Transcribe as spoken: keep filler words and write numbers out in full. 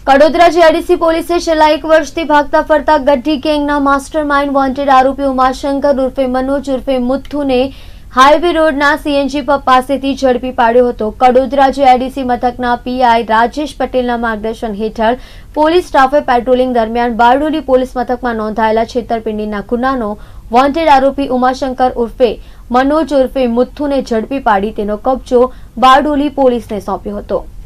Kadodara GIDC પોલીસે છેલ્લા એક વર્ષથી ભાગતા ફરતા ગઢી ગેંગના માસ્ટરમાઇન્ડ વોન્ટેડ આરોપી ઉમાશંકર ઉર્ફે મનોજ ઉર્ફે મુથ્થુને હાઈવે રોડના સીએનજી પંપ પાસેથી ઝડપી પાડ્યો હતો। કડોદરા જીઆઈડીસી મથકના પીઆઈ રાજેશ પટેલના માર્ગદર્શન હેઠળ પોલીસ સ્ટાફે પેટ્રોલિંગ દરમિયાન બારડોલી પોલીસ મથકમાં નોંધાયેલા છેતરપિંડીના ગુનાનો વોન્ટેડ આરોપી ઉમાશંકર ઉર્ફે મનોજ ઉર્ફે મુથ્થુને ઝડપી પાડી તેનો કબજો બારડોલી પોલીસને સોંપ્યો હતો।